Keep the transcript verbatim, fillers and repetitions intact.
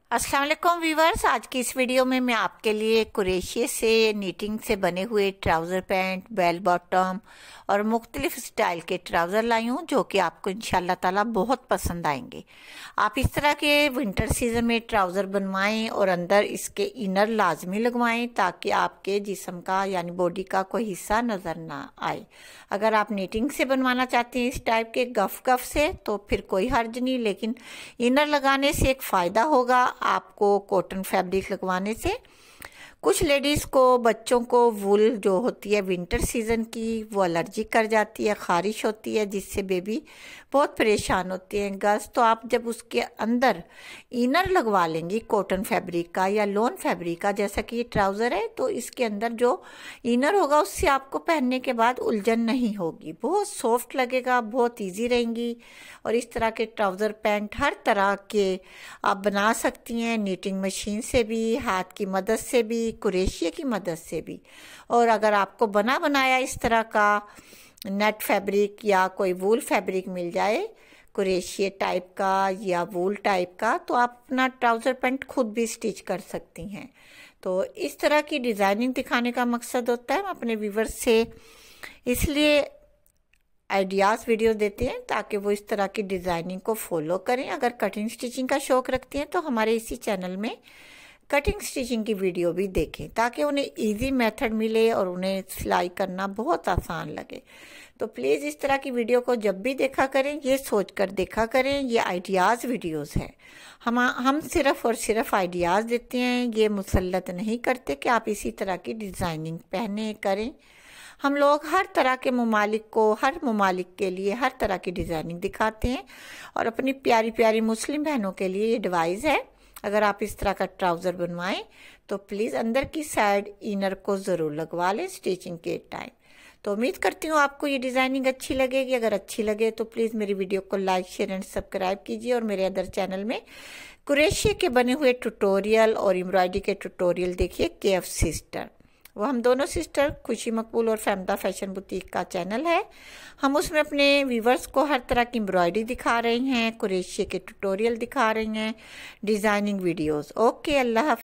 अस्सलाम वालेकुम व्यूवर्स, आज की इस वीडियो में मैं आपके लिए कुरेशिये से नीटिंग से बने हुए ट्राउज़र पैंट, बेल बॉटम और मुख्तलिफ स्टाइल के ट्राउज़र लाई हूँ जो कि आपको इंशाल्लाह ताला बहुत पसंद आएंगे। आप इस तरह के विंटर सीजन में ट्राउज़र बनवाएं और अंदर इसके इनर लाजमी लगवाएं ताकि आपके जिस्म का यानी बॉडी का कोई हिस्सा नज़र ना आए। अगर आप नीटिंग से बनवाना चाहते हैं इस टाइप के गफ गफ से तो फिर कोई हर्ज नहीं, लेकिन इनर लगाने से एक फ़ायदा होगा आपको कॉटन फैब्रिक लगवाने से। कुछ लेडीज़ को, बच्चों को वूल जो होती है विंटर सीज़न की वो एलर्जी कर जाती है, ख़ारिश होती है, जिससे बेबी बहुत परेशान होती हैं गर्ल्स। तो आप जब उसके अंदर इनर लगवा लेंगी कॉटन फैब्रिक का या लॉन फैब्रिक का, जैसा कि ये ट्राउज़र है, तो इसके अंदर जो इनर होगा उससे आपको पहनने के बाद उलझन नहीं होगी, बहुत सॉफ्ट लगेगा, बहुत ईजी रहेंगी। और इस तरह के ट्राउज़र पैंट हर तरह के आप बना सकती हैं, नीटिंग मशीन से भी, हाथ की मदद से भी, कुरेशिये की मदद से भी। और अगर आपको बना बनाया इस तरह का नेट फैब्रिक या कोई वूल फैब्रिक मिल जाए कुरेशिये टाइप का या वूल टाइप का, तो आप अपना ट्राउज़र पैंट खुद भी स्टिच कर सकती हैं। तो इस तरह की डिज़ाइनिंग दिखाने का मकसद होता है हम अपने व्यूवर्स से इसलिए आइडियाज़ वीडियो देते हैं ताकि वो इस तरह की डिज़ाइनिंग को फॉलो करें। अगर कटिंग स्टिचिंग का शौक़ रखते हैं तो हमारे इसी चैनल में कटिंग स्टिचिंग की वीडियो भी देखें ताकि उन्हें इजी मेथड मिले और उन्हें सिलाई करना बहुत आसान लगे। तो प्लीज़ इस तरह की वीडियो को जब भी देखा करें ये सोच कर देखा करें ये आइडियाज़ वीडियोस हैं। हम हम सिर्फ़ और सिर्फ आइडियाज़ देते हैं, ये मुसल्लत नहीं करते कि आप इसी तरह की डिज़ाइनिंग पहने करें। हम लोग हर तरह के ममालिक को, हर ममालिक के लिए हर तरह की डिज़ाइनिंग दिखाते हैं। और अपनी प्यारी प्यारी मुस्लिम बहनों के लिए ये एडवाइस है, अगर आप इस तरह का ट्राउज़र बनवाएं तो प्लीज़ अंदर की साइड इनर को ज़रूर लगवा लें स्टिचिंग के टाइम। तो उम्मीद करती हूँ आपको ये डिज़ाइनिंग अच्छी लगेगी। अगर अच्छी लगे तो प्लीज़ मेरी वीडियो को लाइक, शेयर एंड सब्सक्राइब कीजिए। और मेरे अदर चैनल में कुरेशिये के बने हुए ट्यूटोरियल और एम्ब्रॉयडरी के ट्यूटोरियल देखिए, के एफ सिस्टर, वो हम दोनों सिस्टर खुशी मकबूल और फैमदा फैशन बुटीक का चैनल है। हम उसमें अपने व्यूवर्स को हर तरह की एम्ब्रॉयडरी दिखा रहे हैं, कुरेशिये के ट्यूटोरियल दिखा रही हैं, डिज़ाइनिंग वीडियोस। ओके, अल्लाह हाफ़िज़।